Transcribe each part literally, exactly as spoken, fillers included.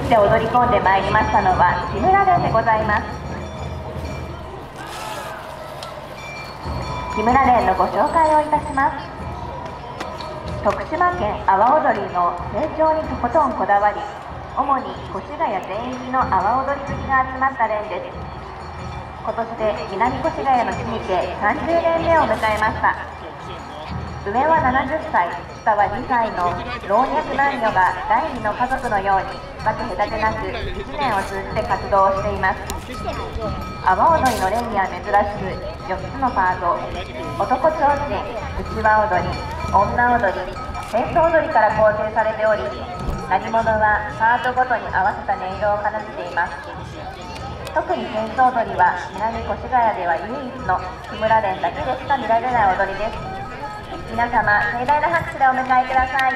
して踊り込んでまいりましたのは木村連でございます。木村連のご紹介をいたします。徳島県阿波踊りの成長にとことんこだわり、主に越谷全域の阿波踊り好きが集まった連です。今年で南越谷の地にてさんじゅうねんめを迎えました。上はななじゅっさい、下はにさいの老若男女が第二の家族のように分け隔てなくいちねんを通じて活動をしています。阿波踊りの連には珍しくよっつのパート、男提灯、うちわ踊り、女踊り、戦闘踊りから構成されており、鳴り物はパートごとに合わせた音色を奏でています。特に戦闘踊りは南越谷では唯一の木村連だけでしか見られない踊りです。皆様、盛大な拍手でお迎えください。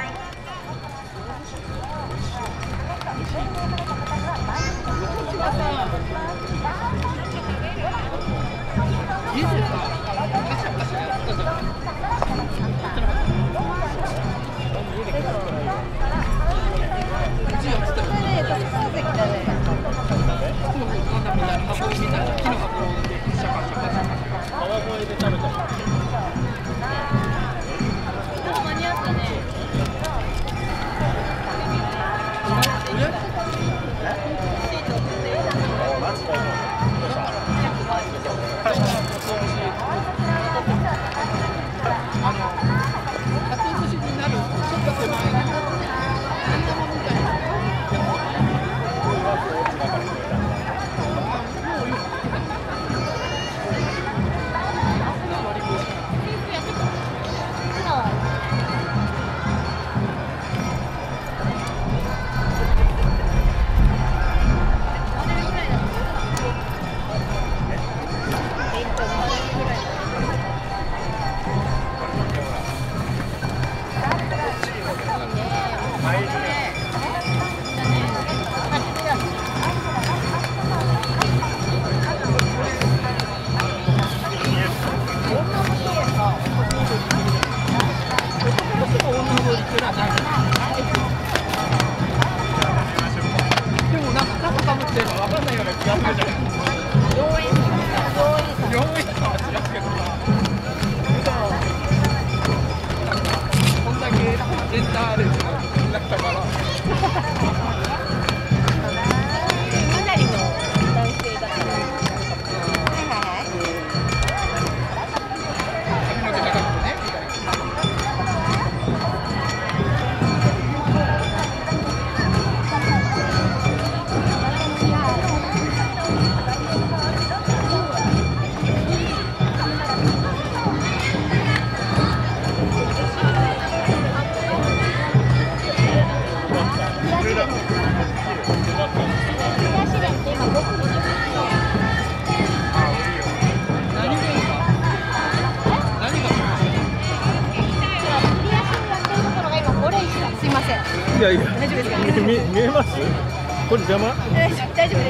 いやいや、大丈夫ですか？見見えます？これ邪魔？ 大丈夫、大丈夫です。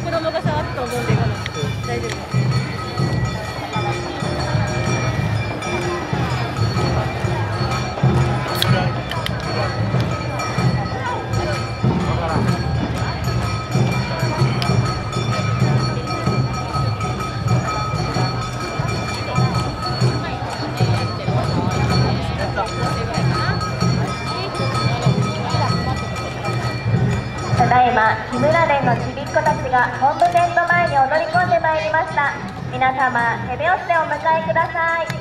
子供が触ったと思うんで、大丈夫です。 ただいま木村連のちびっ子たちが本部テント前に踊り込んでまいりました。皆様、手拍子でお迎えください。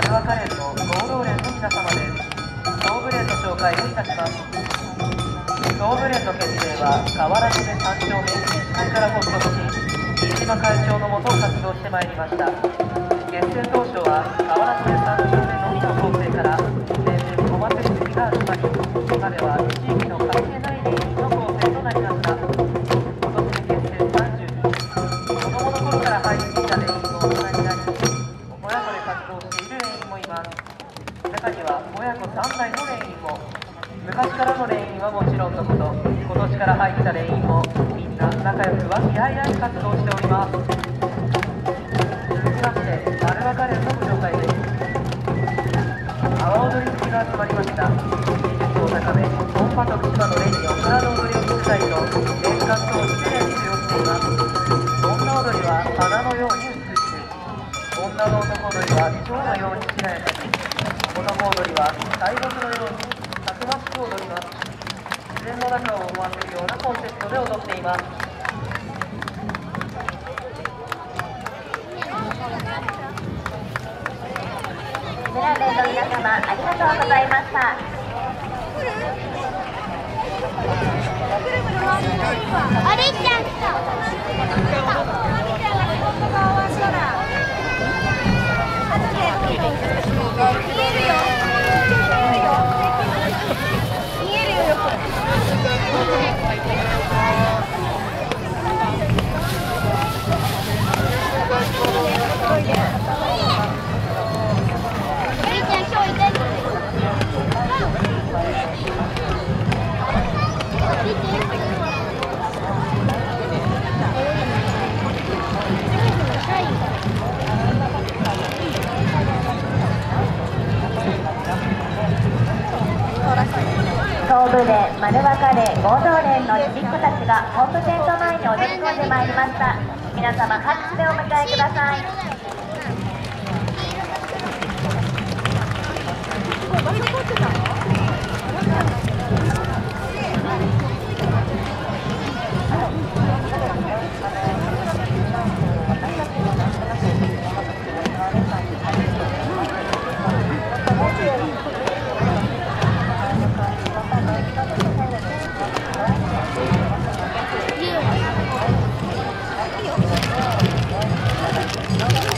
ルワカレンの合同連の皆様です。総武連の紹介をいたします。総武連の結成は河原曽根さん丁目西会から発足し、飯島会長のもと活動してまいりました。結成当初は河原曽根さん丁目のみの構成から年々お祭り好きが集まり、今では地域の関係ない連員の構成となりました。今年で結成さんじゅうにねん、子供の頃から入っていた連員も大人になり、親子で活動している連員もいます。中には親子さん代の連員も。昔からの連員はもちろんのこと、今年から入った連員もみんな仲良く和気あいあい活動しております。続きまして丸分かれのご紹介です。阿波踊り好きが集まりました。技術を高め本場徳島の連に大人の踊りを見せたいと年間通して練習をしています。女踊りは花のように美しく、女の男踊りは蝶のようにしなやかに、男踊りは大木のようにたくましく踊ります。自然の中を思わせるようなコンセプトで踊っています。 村連の皆様、ありがとうございました。 おりちゃんと。 総武連、丸分かれ合同連のちびっ子たちが本部テント前に踊り込んでまいりました。皆様拍手でお迎えください。 いいよ。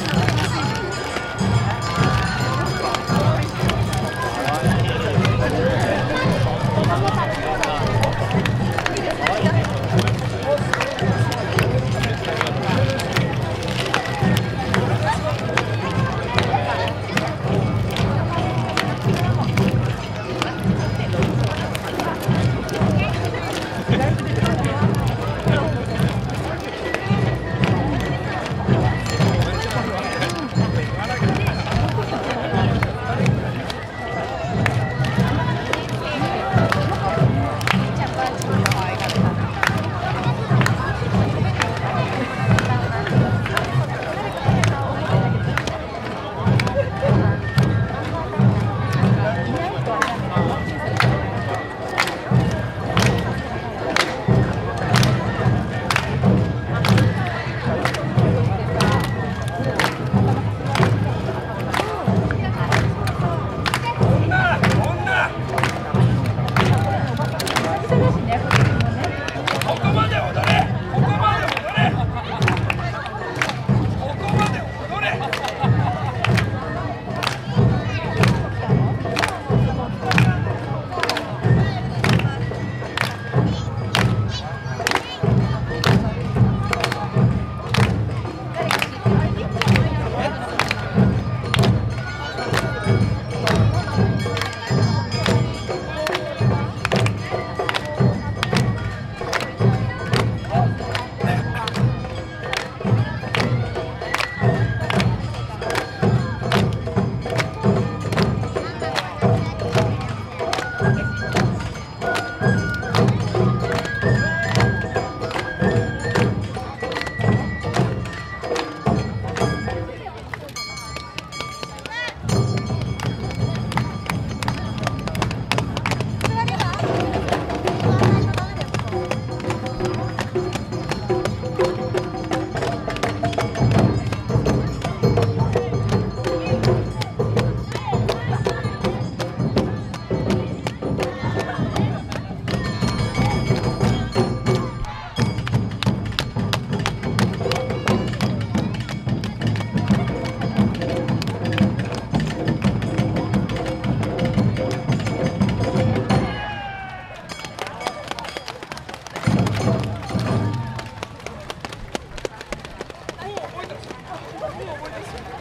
と一緒